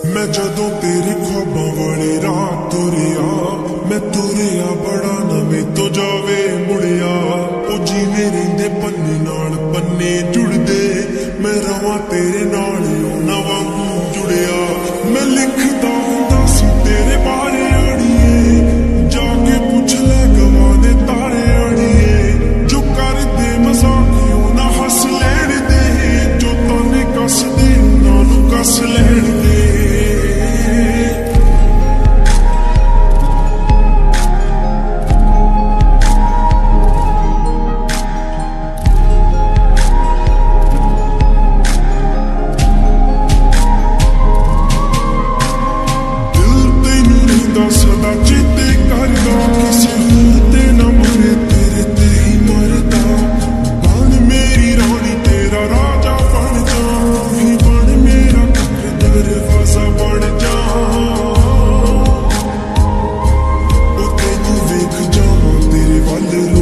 मैं जदों तेरे ख्वाबां वाली रात तुरिया, मैं तुरिया बड़ा ना मैं तो जावे मुड़िया। ओ जिवें रहिंदे पन्ने नाल पन्ने जुड़दे, मैं रवां तेरे नाल ना वांगू जुड़िया। मैं लिखदा हुंदा सी तेरे बारे अड़िए, जाके पुछ ले गवां दे तारे अड़िए। जो कर दे मजाक ना हस लैण दे, जो ताने कस दे उन्हां नूं कस लैण दे। सदा चेते करदा किसे होर ते ना मरे, तेरे ते ही मरदा। बन मेरी रानी तेरा राजा बन जा, तू ही बन मेरा दरवाजा बन जा। ओ तेनू वेख जावां तेरे वल